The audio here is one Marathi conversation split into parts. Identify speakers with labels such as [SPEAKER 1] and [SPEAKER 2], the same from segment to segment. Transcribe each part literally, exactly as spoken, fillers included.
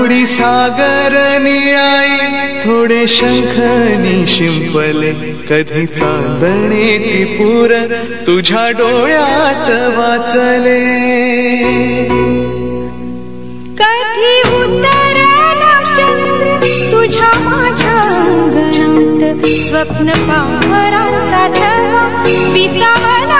[SPEAKER 1] थोडी सागर निळाई थोडे शंखनी शिंपले कधी चांदणे टिपूर तुझ्या डोळ्यात वाचले
[SPEAKER 2] कधी उतरला चंद्र तुझ्या माझ्या अंगणात स्वप्न पाहराचा छवा विसावला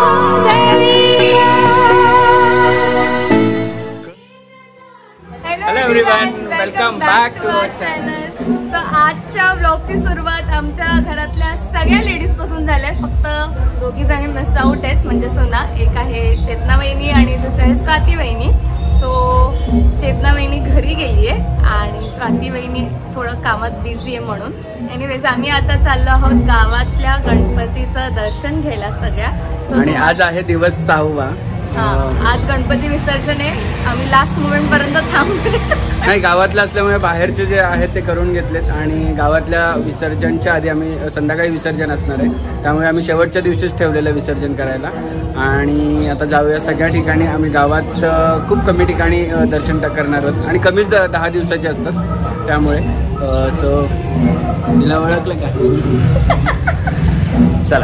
[SPEAKER 3] hello everyone, welcome back to our channel.
[SPEAKER 4] So आजच्या व्लॉगची सुरुवात आमच्या घरातल्या सगळ्या लेडीज पासून झाल्या. फक्त दोघी जणी मिस आउट आहेत, म्हणजे सोना. एक आहे चेतना वहिनी आणि दुसरी आहे स्वाती वहिनी. सो चेतना वहिनी घरी गेली आहे आणि स्वाती वहिनी थोडं कामात बिझी आहे म्हणून. एनिवेज आम्ही आता चाललो आहोत गावातल्या गणपतीचं दर्शन घ्यायला सगळ्या.
[SPEAKER 3] आणि आज आहे दिवस सहावा.
[SPEAKER 4] हा, आज गणपती विसर्जन आहे. आम्ही लास्ट मोमेंट पर्यंत थांबले
[SPEAKER 3] नाही, गावातलं असल्यामुळे बाहेरचे जे आहेत ते करून घेतलेत आणि गावातल्या विसर्जनच्या आधी आम्ही संध्याकाळी विसर्जन असणार आहे, त्यामुळे आम्ही शेवटच्या दिवशीच ठेवलेलं विसर्जन करायला. आणि आता जाऊया सगळ्या ठिकाणी. आम्ही गावात खूप कमी ठिकाणी दर्शन करणार आहोत आणि कमीच दहा दिवसाचे असतात, त्यामुळे सो तिला ओळखलं का? चला.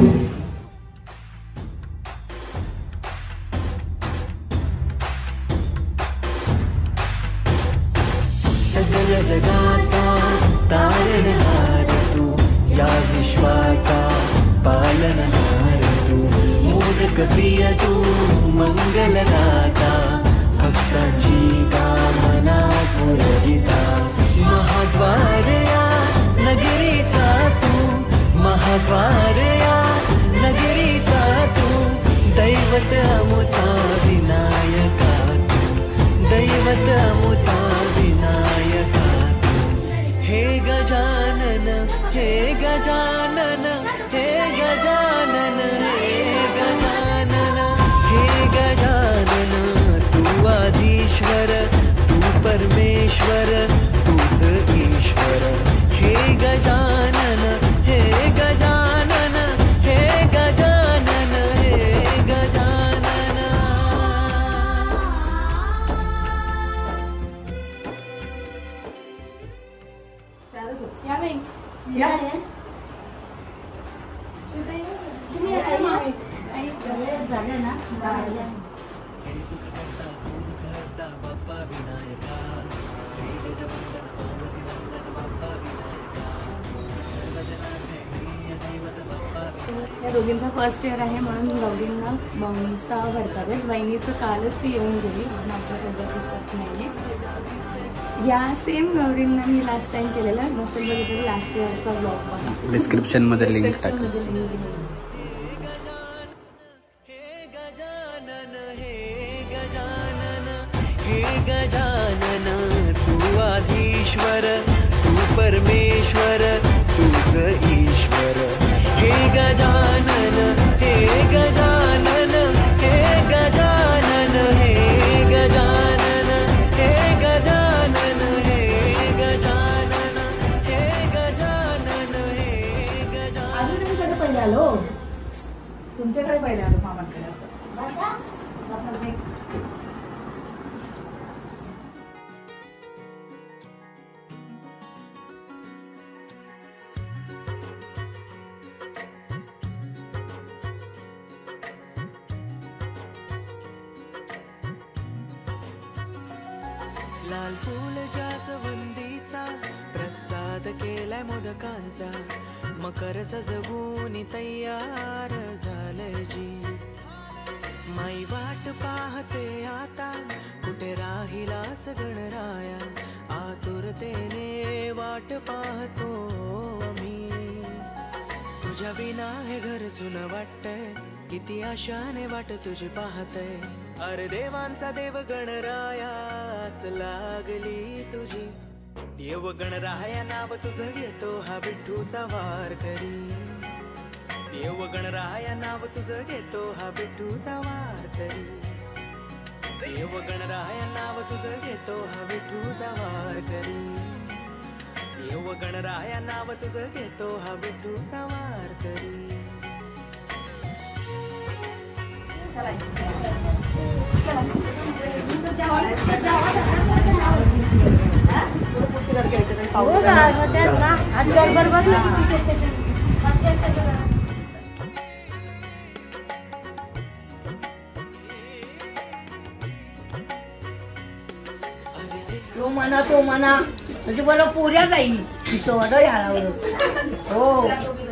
[SPEAKER 5] सगळ्या जगाचा तारणहार तू, या विश्वाचा पालनहार तू, मोदक प्रिय तू, मंगलदाता, भक्तांची कामना पुरविता. महाद्वार या नगरीचा तू, महाद्वार या नगरीचा तू, दैवत अमुचा विनायका तू, दैवत अमुचा विनायका तू. हे गजानन, हे गजानन, हे गजानन, हे गजानन, हे गजानन. तू आधीश्वर, तू परमेश्वर, तूच ईश्वर. हे गजानन, हे गजानन, हे गजानन, हे गजानन.
[SPEAKER 4] या बाई,
[SPEAKER 6] या.
[SPEAKER 4] तुम्ही आता या. आई,
[SPEAKER 6] झालं ना?
[SPEAKER 4] या दोघींचा फर्स्ट इयर आहे म्हणून गौरींना बंसा भरतात. वहिनीचं कालच ती येऊन गेली म्हणून आमच्यासोबत दिसत नाही आहे. या सेम गौरींना मी लास्ट टाइम केलेला, नसेल बघितलं लास्ट इयरचा ब्लॉग बघा,
[SPEAKER 3] डिस्क्रिप्शन मध्ये लिंक टाका.
[SPEAKER 5] हे गजानन, तू आधीश्वर, तू परमेश्वर, तूच ईश्वर. हे गजानन, हे गजानन, हे गजानन, हे गजानन, हे गजानन, हे गजानन, हे गजानन, हे गजानन.
[SPEAKER 6] आम्ही पहिले आलो, तुमच्याकडे पहिले आलो मामांकडे.
[SPEAKER 5] लाल फूल जास्वंदीचा प्रसाद केलाय मोदकांचा, मकर सजवून तयार झालंय जी. माई वाट पाहते आता, कुठे राहिलास गणराया, आतुरतेने वाट पाहतो मी. तुझ्या विना हे घर सुन वाटतंय, किती आशाने वाट तुझी पाहतय. अरे देवांचा देव गणरायास लागली तुझी. देव गणराया नाव तुझं घेतो हा विठ्ठूचा वार करी. देव गणराया नाव तुझं घेतो हा विठ्ठूचा वार करी. देव गणराया नाव तुझं घेतो हा विठ्ठूचा वार करी. देव गणराया नाव तुझं घेतो हा विठ्ठूचा वार करी.
[SPEAKER 6] चला
[SPEAKER 7] तो म्हणा तो म्हणा म्हणजे मला पोऱ्या जाईल सोड यावर हो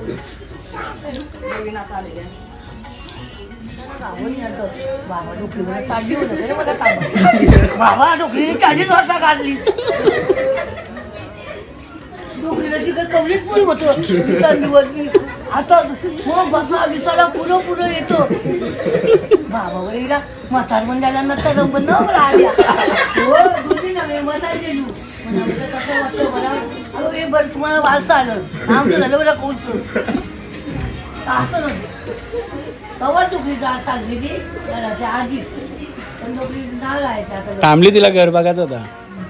[SPEAKER 7] बाबा डोकरी मला काढली होती मला काम बाबा डोकरीने चाळीस वर्षा काढली डोकरीला तिकडे कवलीच पुरी होतो आता मग बसा विसाला पुढं पुढं येतो बाबा वरीला म्हातार पण झाला नंतर पण न राहिल्या हो दुधी नव्हे मसाला गेलो कसं वाटतं मला अगं हे बरं तुम्हाला वाचता आलं आमचं झालं बरं कोणचं असं नव्हतं कवर डोकरी जात चालली ती आधी पण डोकरी नाळ आहे त्या
[SPEAKER 3] थांबली तिला घर बघायचा होता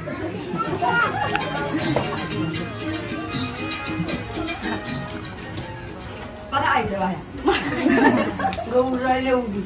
[SPEAKER 7] गहू राहिले उभी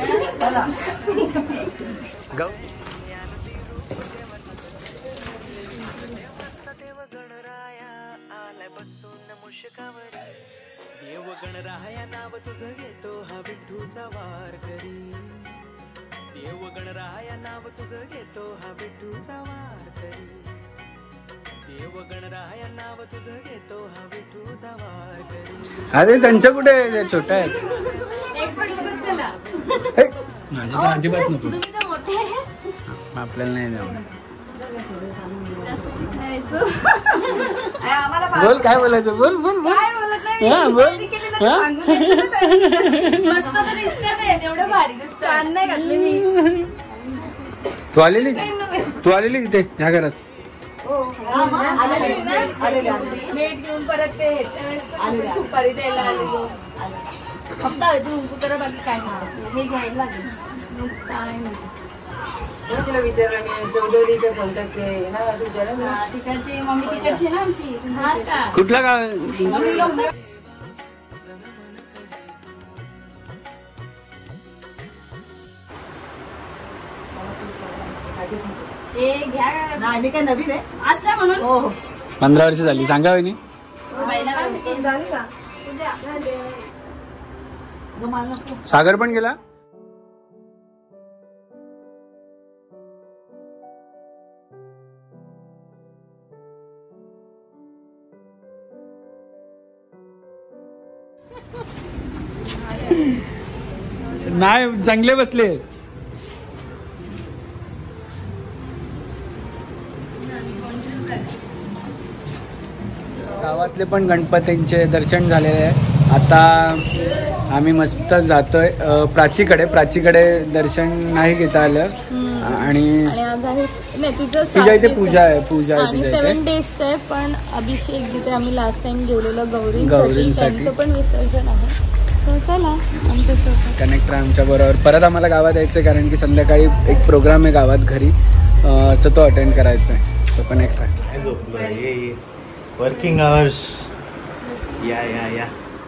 [SPEAKER 5] देव गणराया नाव तुझं घेतो हा विठूचा वार करी देव गणराया नाव तुझं घेतो हा विठूचा वार करी देव गणराया नाव तुझं घेतो हा विठूचा वार करी
[SPEAKER 3] अरे त्यांच्या कुठे छोट्या आहेत माझ्या तर अजिबात नको आपल्याला नाही जाऊ बोल काय बोलायचं बोल बोल बोल हा बोल
[SPEAKER 4] मस्त तर दिसते एवढं भारी दिसत कान नाही घातले मी
[SPEAKER 3] तू आलेली तू आलेली तिथे ह्या घरात
[SPEAKER 4] नेट घेऊन परत ते सुपारी द्यायला आलेलो फक्त हळदी कुंकू तर बाकी काय नाही हे घ्यायला लागेल काय नाही
[SPEAKER 6] तुला विचारलं मी चौधरीच्या कॉन्टॅक्ट ना विचारलं ना
[SPEAKER 4] तिकडची मम्मी तिकडची ना आमची
[SPEAKER 3] कुठला गाव
[SPEAKER 4] ए घ्या
[SPEAKER 6] नाही मी काय नवीन आहे
[SPEAKER 4] असल्या म्हणून
[SPEAKER 6] हो हो
[SPEAKER 3] पंधरा वर्ष झाली सांगा वहिनी
[SPEAKER 4] झाली का
[SPEAKER 3] सागर पण गेला नाही चांगले बसले गावातले पण गणपतींचे दर्शन झालेले आहे आता आम्ही मस्त जातोय प्राचीकडे प्राचीकडे दर्शन नाही घेता आलं आणि तिच्या इथे पूजा आहे पूजा आहे
[SPEAKER 4] सेवन डेजचं आहे पण अभिषेक जिथे आम्ही लास्ट टाइम गेलेलो गौरींसाठी त्यांचं पण विसर्जन आहे तर चला आमच्यासोबत
[SPEAKER 3] कनेक्ट राहा आमच्या बरोबर परत आम्हाला गावात यायचं कारण की संध्याकाळी एक प्रोग्राम आहे गावात घरी सो तो अटेंड करायचा आहे सो कनेक्ट राहा
[SPEAKER 8] वर्किंग आवर्स या या या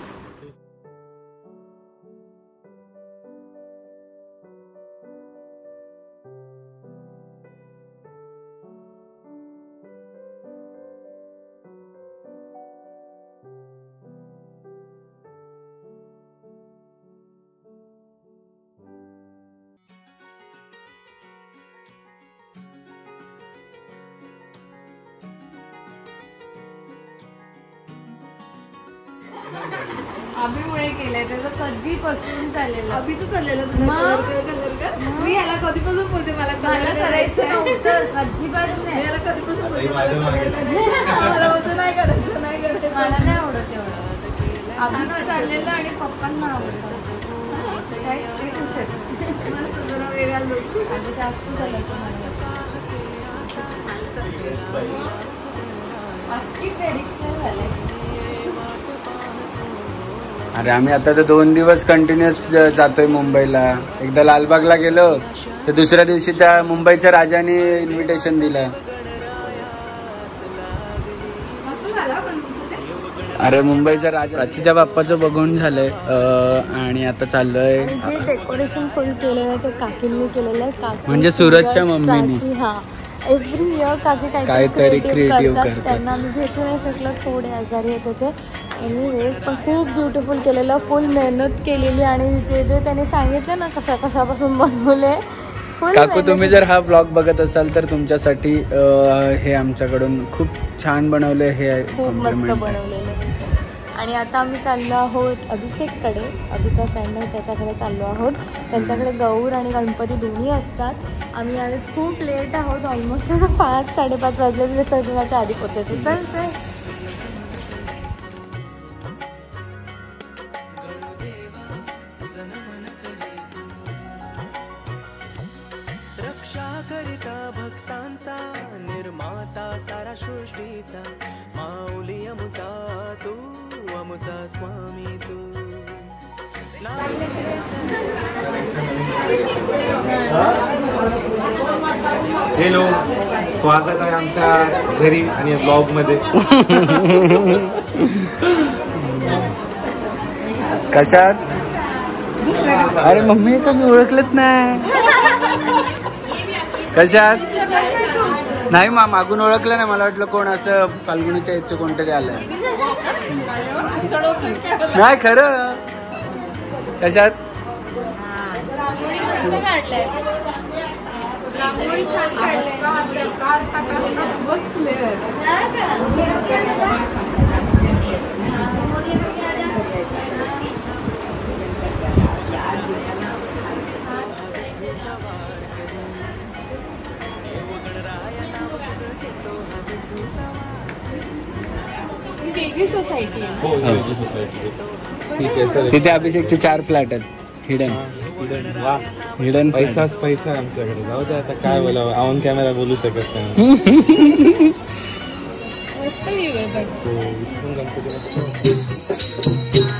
[SPEAKER 4] अभिमुळे केलंय त्याचं कधीपासून चाललेलं
[SPEAKER 6] अभिच चाललेलं मी याला कधीपासून बोलते मला
[SPEAKER 4] मला करायचं नव्हतं अजिबात नाही
[SPEAKER 6] याला कधीपासून बोलते मला होतं नाही करायचं नाही करायचं
[SPEAKER 4] मला नाही आवडत एवढं अभिच चाललेलं आणि पप्पांना आवडत
[SPEAKER 6] मस्त जरा वेगळा लोक
[SPEAKER 4] जास्त झालं बाकी ट्रेडिशनल झालंय
[SPEAKER 3] अरे आम्ही आता तर दोन दिवस कंटिन्युअस जातोय मुंबईला एकदा लालबागला गेलो तर दुसऱ्या दिवशी त्या मुंबईच्या राजाने इन्व्हिटेशन दिलं अरे मुंबईचा राजा प्राचीच्या बाप्पाचं बघून झालंय आणि आता चाललोय
[SPEAKER 4] डेकोरेशन फुल केलेलं आहे ते काकींनी केलेलं आहे काकी
[SPEAKER 3] म्हणजे सुरतच्या मम्मीनी
[SPEAKER 4] हा एव्हरी इयर काकी
[SPEAKER 3] काहीतरी
[SPEAKER 4] काहीतरी
[SPEAKER 3] creative
[SPEAKER 4] क्रिएटिव्ह करतात.
[SPEAKER 3] करतात.
[SPEAKER 4] त्यांना मी भेटू नाही शकलो, थोडे आजारी होते ते. एनिवेज पण खूप ब्युटिफुल केलेलं, फुल मेहनत केलेली आणि जे जे त्याने सांगितलं ना कशा कशापासून बनवले.
[SPEAKER 3] काकू तुम्ही जर हा ब्लॉग बघत असाल तर तुमच्यासाठी अं, हे आमच्याकडून खूप छान बनवले, हे
[SPEAKER 4] खूप मस्त
[SPEAKER 3] compliment आहे.
[SPEAKER 4] बनवलेलं. आणि आता आम्ही चाललो आहोत अभिषेककडे, अभिचा फ्रेंड आहे त्याच्याकडे चाललो आहोत. त्यांच्याकडे गौर आणि गणपती दोन्ही असतात. आम्ही यावेळेस खूप लेट आहोत, ऑलमोस्ट आता पाच साडेपाच वाजले, विसर्जनाच्या आधी पोचायचं. चल चल.
[SPEAKER 5] रक्षा करिता भक्तांचा, निर्माता सारा सृष्टीचा, माऊली अमुचा तू, अमुचा स्वामी तू.
[SPEAKER 9] हॅलो, स्वागत आहे आमच्या घरी आणि ब्लॉग मध्ये.
[SPEAKER 3] कशात? अरे मम्मी का मी ओळखलंच नाही. कशात? नाही मा मागून ओळखलं नाही, मला वाटलं कोण असं फाल्गुनीच्या याचं कोणतरी आलंय. नाही खरं. कशात?
[SPEAKER 4] वेगळी सोसायटी आहे.
[SPEAKER 9] हो, वेगळी सोसायटी. ठीक आहे सर.
[SPEAKER 3] तिथे अभिषेकचे चार फ्लॅट आहेत. हिडन
[SPEAKER 9] वा,
[SPEAKER 3] हिडन
[SPEAKER 9] पैसाच पैसा आहे आमच्याकडे. जाऊ दे आता, काय बोलावं, ऑन कॅमेरा बोलू शकत नाही.
[SPEAKER 4] मस्त व्ह्यू आहे पण.
[SPEAKER 9] हो, इथून गणपती.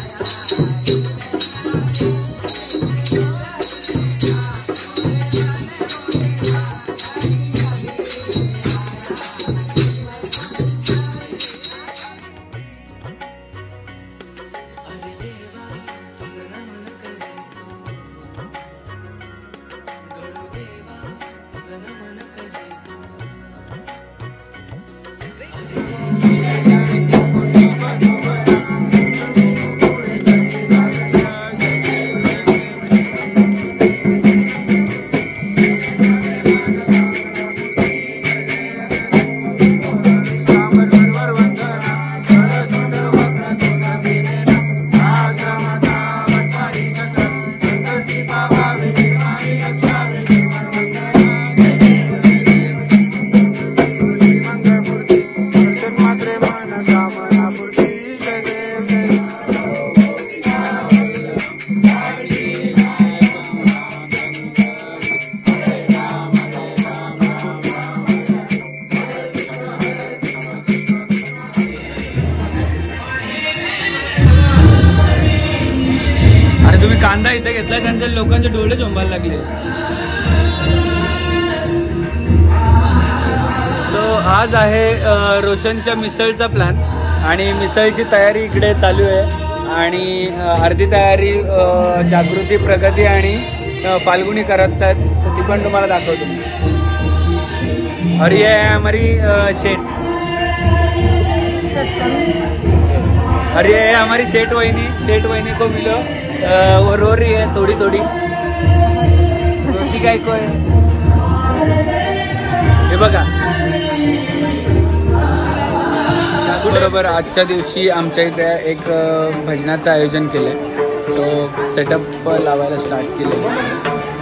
[SPEAKER 3] कांदा इथे घेतला, त्यांच्या लोकांचे डोळे झोंबायला लागले. सो आज आहे रोशनच्या मिसळचा प्लॅन आणि मिसळची तयारी इकडे चालू आहे आणि अर्धी तयारी जागृती, प्रगती आणि फाल्गुनी करत आहेत, तर ती पण तुम्हाला दाखवतो. और ये है हमारी शेट, और ये है हमारी शेट वहिनी. शेट वहिनी को मिलो, वो रो रही है थोड़ी थोड़ी. रोटी काय को है हे बघा. बरोबर आजच्या दिवशी आमच्या इथे एक भजनाचं आयोजन केलंय, सो सेटअप लावायला स्टार्ट केलं.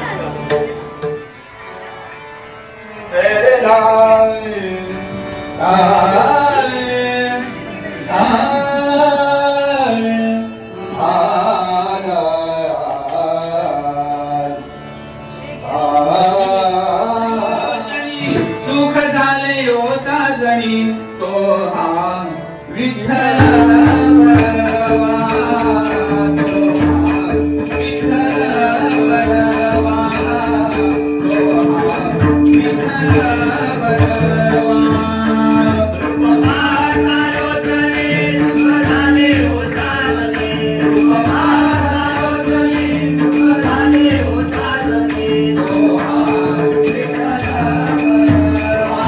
[SPEAKER 1] सुख झाले ओ साजणी तो हा विठ्ठल बरवा, तो हा विठ्ठल बरवा, तो हा विठ्ठल बरवा. महाराजो चले सुख झाले ओ साजणी, महाराजो चले सुख झाले ओ साजणी, तो हा विठ्ठल बरवा.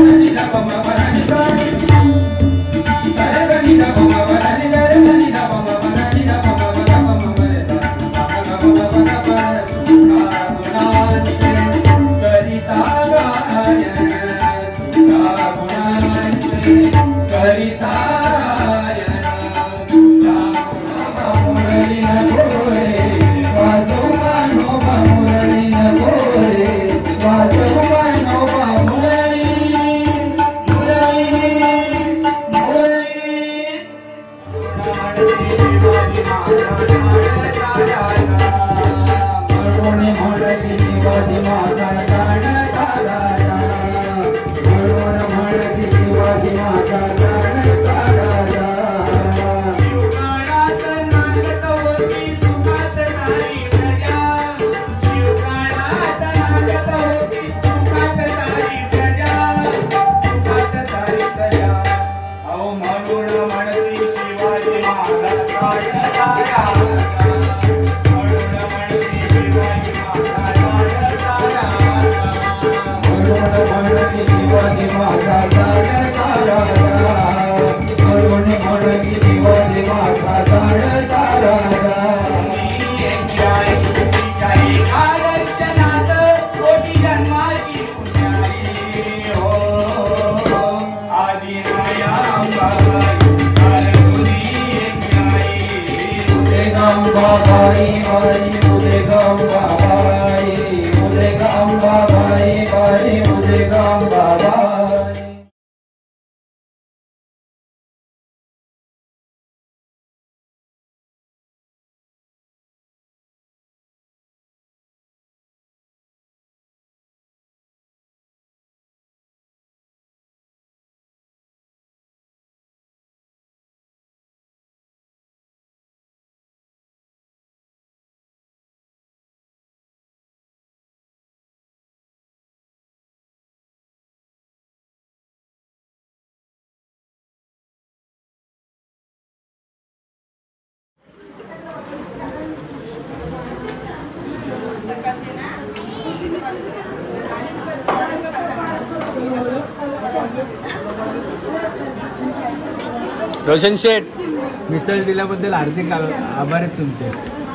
[SPEAKER 3] रोशन शेठ, मिसळ दिल्याबद्दल हार्दिक आभार आहेत तुमचे.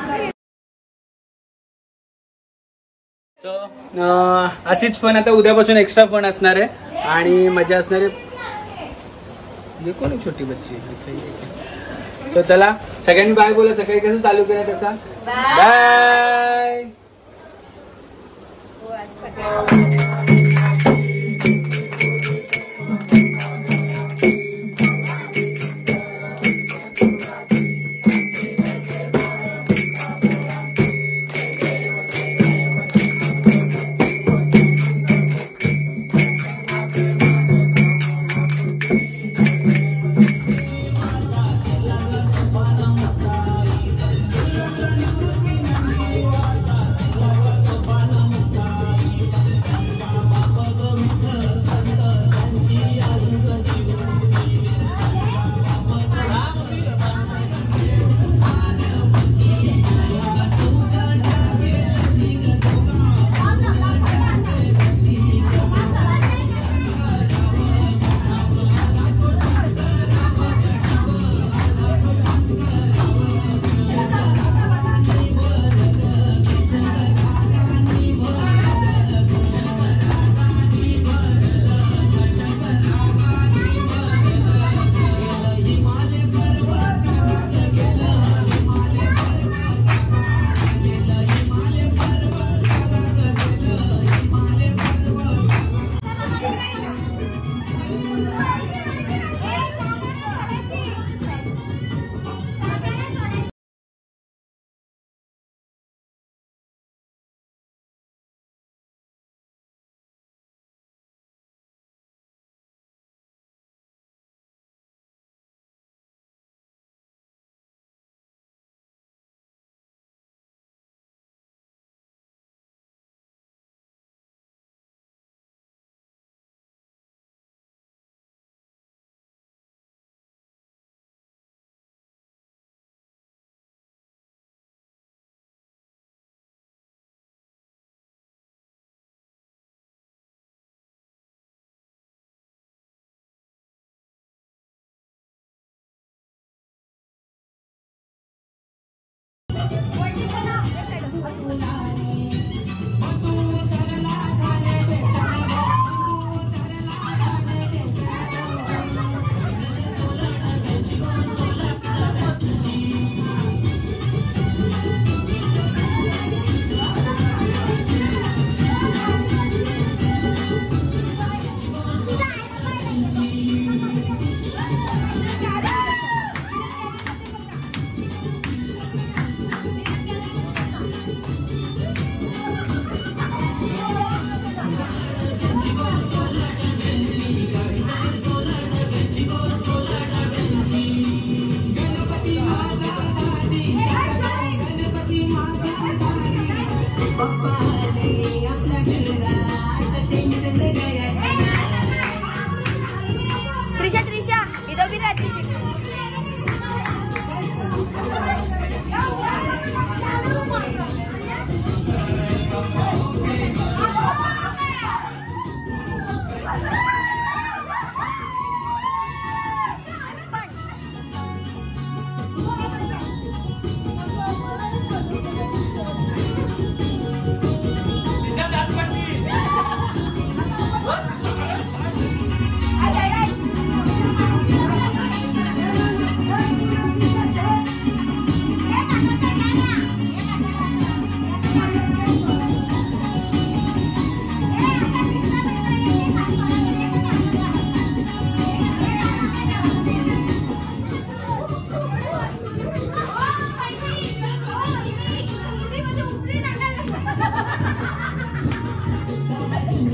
[SPEAKER 3] सो अशीच फन आता उद्यापासून एक्स्ट्रा फन असणार आहे आणि मजा असणार आहे. ये कोण आहे छोटी बच्ची? सो चला सगळ्यांनी बाय बोला. सकाळी कसं चालू केलं तसा बाय.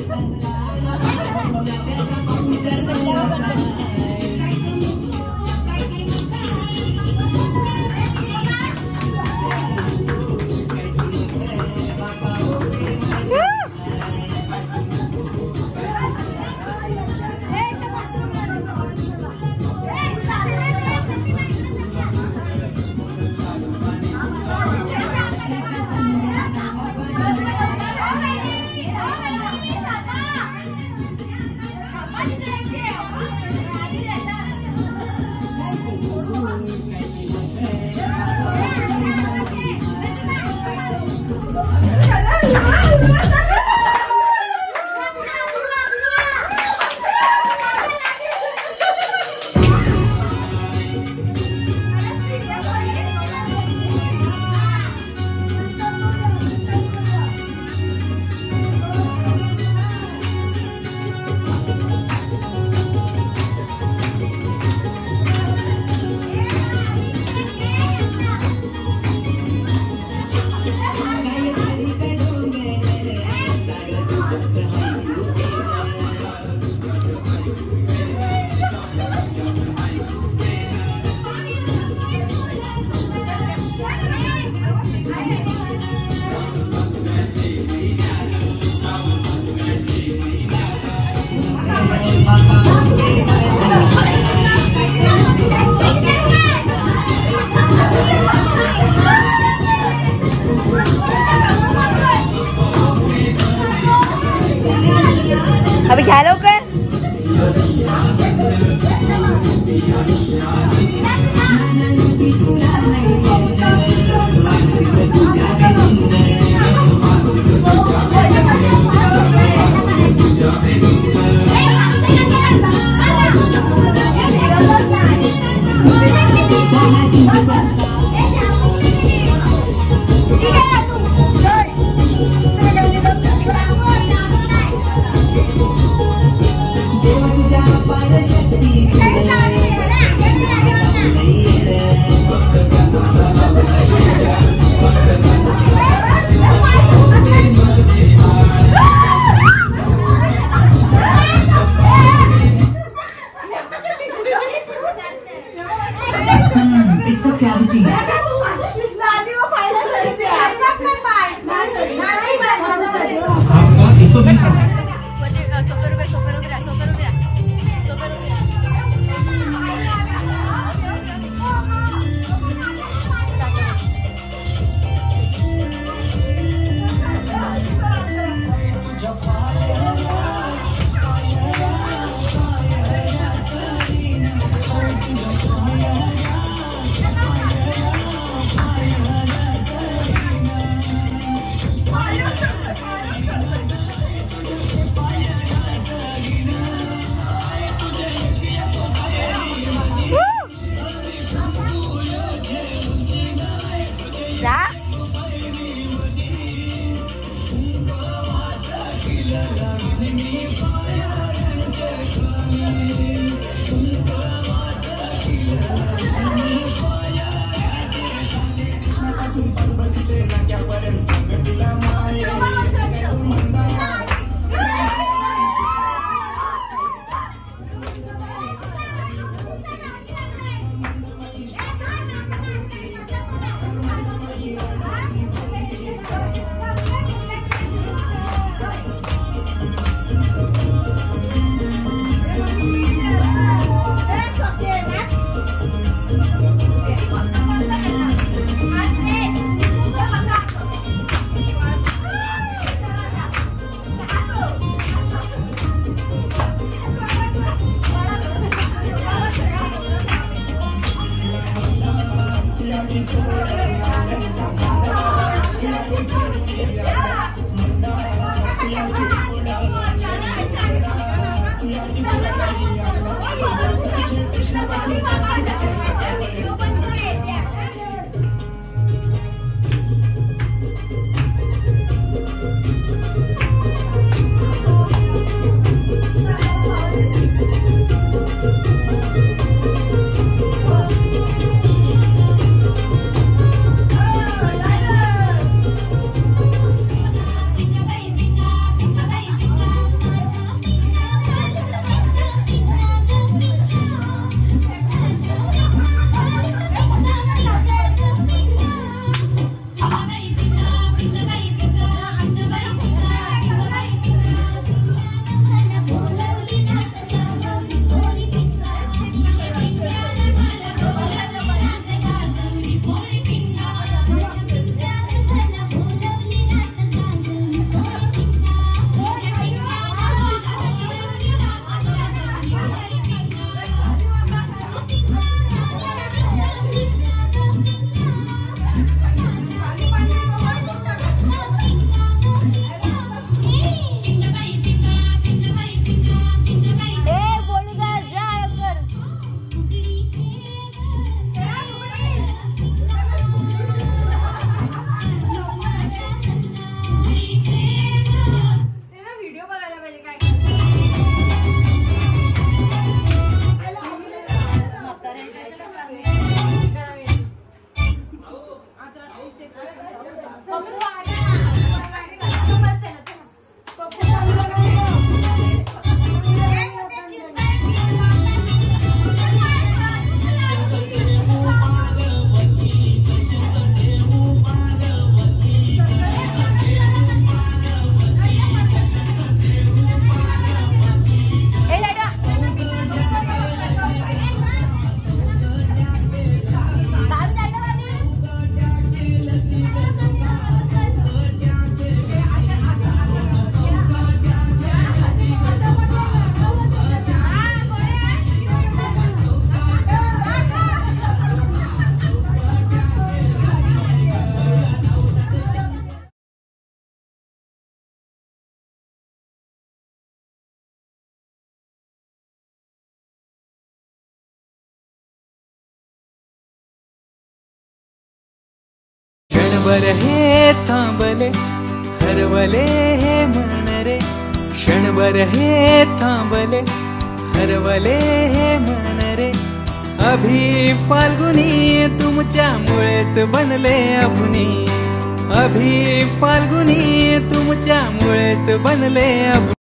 [SPEAKER 10] अभी घ्या लवकर.
[SPEAKER 11] It's a cavity.
[SPEAKER 5] क्षणभर हे थांबले हरवले हे मन रे क्षणभर हे थांबले हरवले हे मन रे अभी फाल्गुनी तुमच्यामुळेच बनले अपुनी अभी फाल्गुनी तुमच्यामुळेच बनले अपुनी